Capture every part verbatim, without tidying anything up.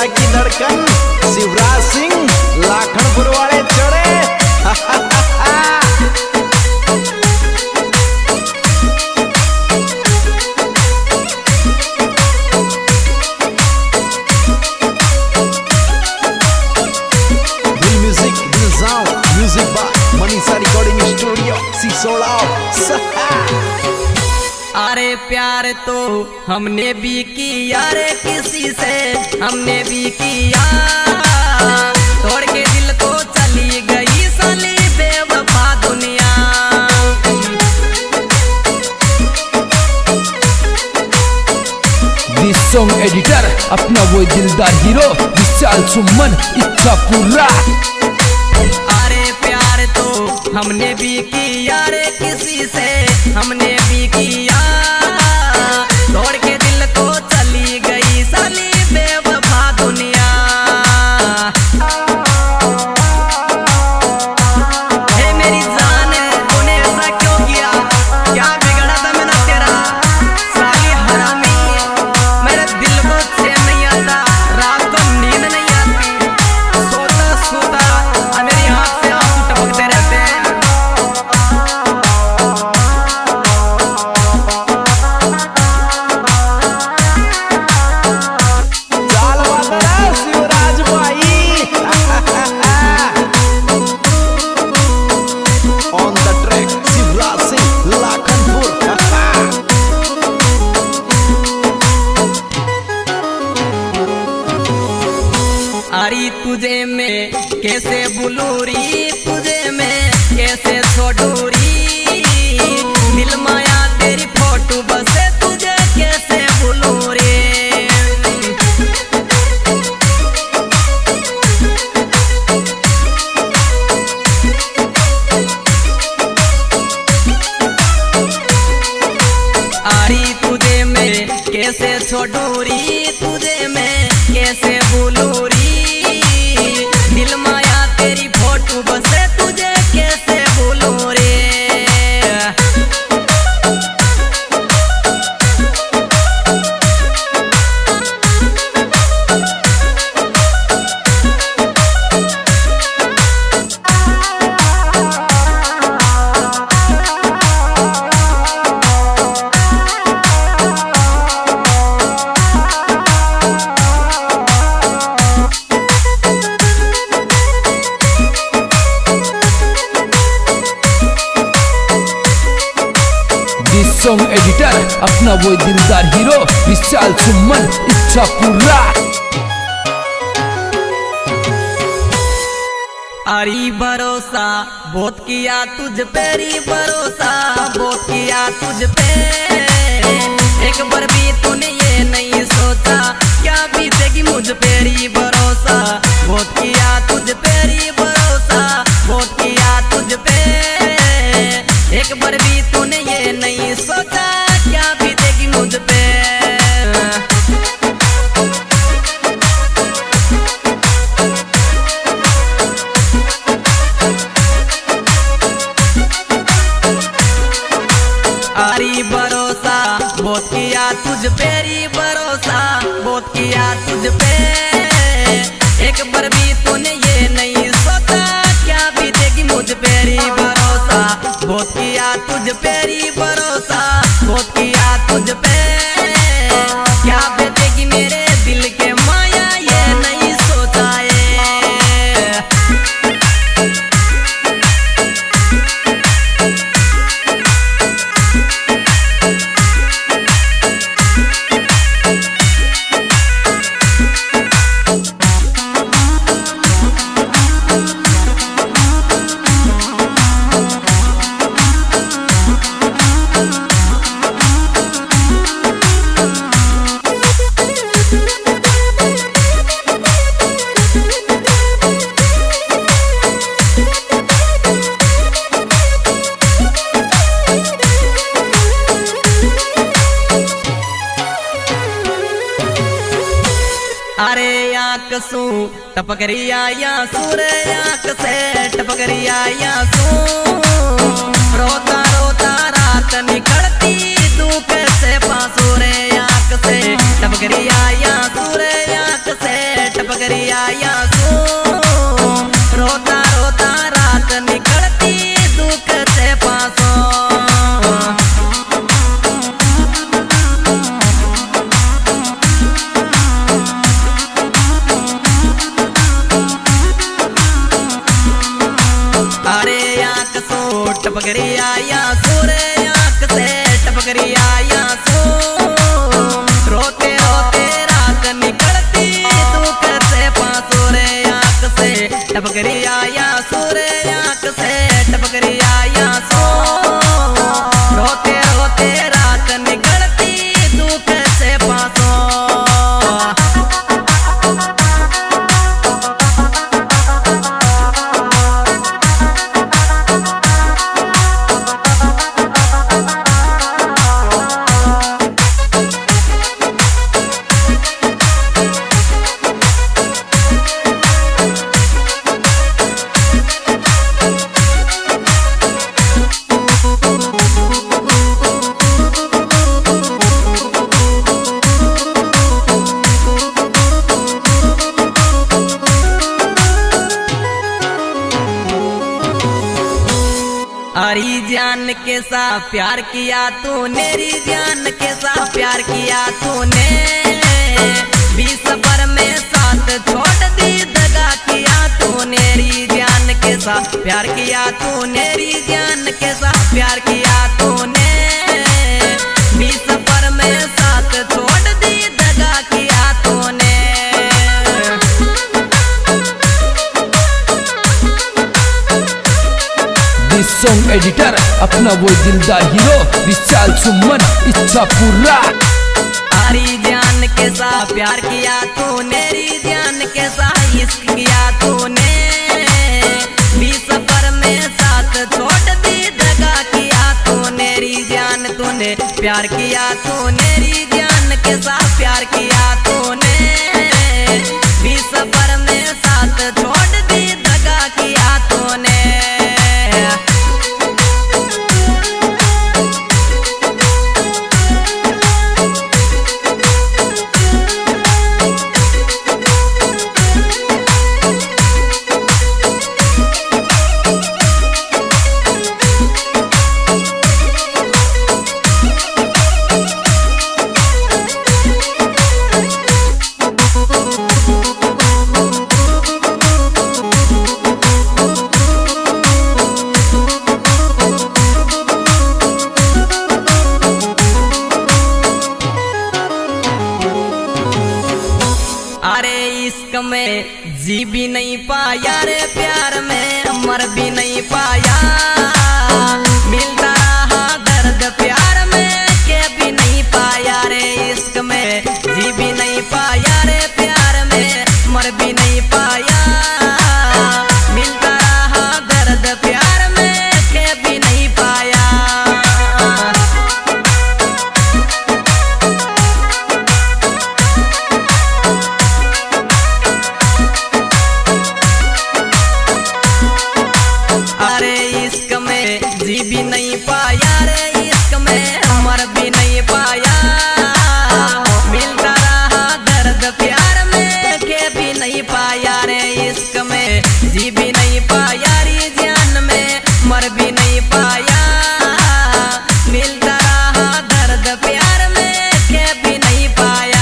दिल की धड़कन शिवराज सिंह लाखनपुर वाले चढ़े। Dil music Dil sound music by Manisha recording studio Sisoda. अरे प्यार तो हमने भी किया रे किसी से, हमने भी किया, तोड़ के दिल को चली गई साली बेवफा दुनिया। दिस सॉन्ग एडिटर अपना वो दिलदार हीरो विशाल सुमन इच्छा पूरा। अरे प्यार तो हमने भी किया रे किसी से, हमने भी किया, तोड़ के दिल को चली गई साली बेवफा दुनिया। हे मेरी जान तूने ऐसा क्यों किया, क्या बिगड़ा था मैंने तेरा साली हरामी। मेरे दिल को चैन नहीं आता, रात को नींद नहीं आती, सोता सोता मेरी आँख से आंसू टपकते रहते हैं। अरे तुझे मैं कैसे बुलूरी, तुझे मैं कैसे छोड़ूरी, दिल माया तेरी फोटो बसे तुझे कैसे बुलूरी। अरे तुझे मैं कैसे छोड़ूरी, तुझे मैं कैसे बुलूरी, दिल माया तेरी फोटो बसे तुझे कैसे भूलूं रे। सॉन्ग एडिटर अपना वो दिलदार हीरो विशाल सुमन इच्छा पूरा। अरे भरोसा बहुत किया तुझ पे री, भरोसा बहुत किया तुझ पे, एक बार भी तूने ये नहीं सोचा क्या बीतेगी मुझ पे री। भरोसा बहुत किया तुझ पे री, भरोसा बहुत किया तुझ पे, एक बार भी तूने ये नहीं सोचा क्या बीतेगी मुझ पे। अरे भरोसा बहुत किया तुझ पे री, भरोसा बहुत किया तुझ पे, एक बार भी तूने ये नहीं सोचा क्या बीतेगी मुझ पे री। भरोसा बहुत किया तुझ पे री, भरोसा बहुत किया तुझ पे, क्या बीतेगी मेरे दिल के माया ये नहीं सोचा है। अरे आँख सू टपक रही आया सूरे, आँख से टपक रही आया सू, रोता रोता रात निकलती धूप से पासूरे, आँख से टपक रही आया सूरे, आँख से टपक रही आया सूरे आँख से, टपक रही आया सू। रोते रोते रात निकलती दुख से पासों रे आँख से, टपक रही आया सूरे आँख से, टपक रही आया सू। रोते रोते रात निकलती दुख से पासों। हरी जान के साथ प्यार किया तूने, री जान के साथ प्यार किया तूने। बीस सफर में साथ छोड़ दी दगा किया तूने, री जान के साथ प्यार किया तूने, री जान के साथ प्यार किया तूने। बीस सफर में साथ छोड़ दी दगा किया तूने। सॉन्ग एडिटर अपना वो दिलदार हीरो विशाल सुमन इच्छा पूरा। हरी जान के साथ प्यार किया तूने, री जान के साथ इश्क किया तूने। बीस सफर में साथ छोड़ दी दगा किया तूने, री जान तूने प्यार किया तूने, री जान के साथ प्यार किया तूने। बीस सफर में साथ छोड़ दी दगा किया तूने। इश्क में जी भी नहीं पाया रे, प्यार में मर भी नहीं पाया। मिलता रहा दर्द प्यार में के भी नहीं पाया रे, इश्क में जी भी नहीं पाया रे, प्यार में मर भी नहीं पाया। मिलता रहा दर्द प्यार में के भी नहीं पाया। जी भी नहीं पाया रे, इश्क में मर भी नहीं पाया। मिलता रहा दर्द प्यार में के भी नहीं पाया रे, इश्क में जी भी नहीं पाया, री जान में मर भी नहीं पाया। मिलता रहा दर्द प्यार में के भी नहीं पाया।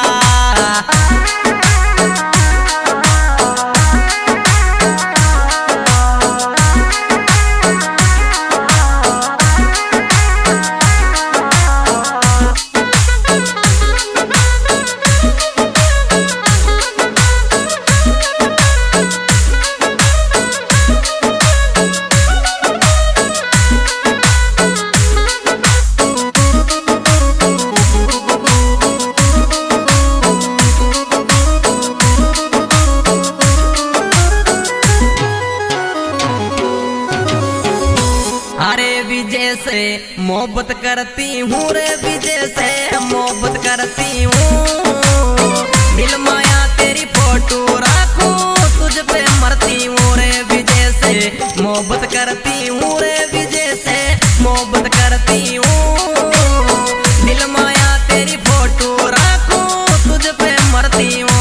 विजय से मोहब्बत करती हूँ रे, विजय से मोहब्बत करती हूँ। दिल माया तेरी फोटो रखूं, तुझ पे मरती हूँ रे, विजय से मोहब्बत करती हूँ रे, विजय से मोहब्बत करती हूँ। दिल माया तेरी फोटो रखूं, तुझ पे मरती हूँ।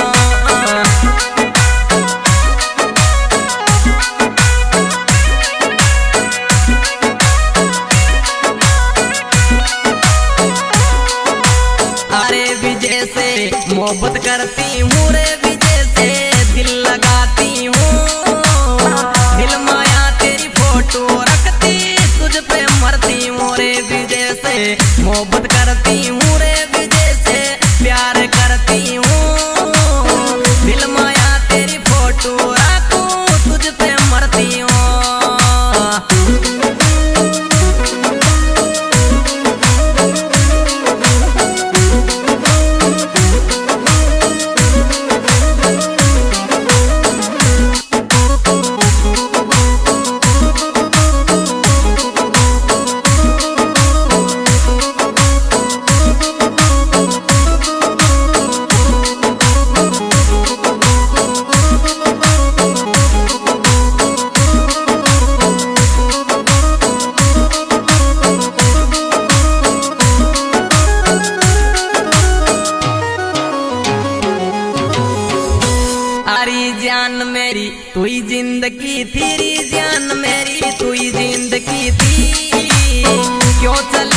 मोहब्बत करती हूँ रे, विजय से दिल लगाती हूँ। दिल माया तेरी फोटो रखती मरती हूँ रे विजय से, मोहब्बत करती हूँ रे विजय से, प्यार करती हूँ, दिल माया तेरी फोटो रखूं, तुझ पे मरती हूँ। जान मेरी तू ही जिंदगी थी, जान मेरी तू ही जिंदगी थी, क्यों चल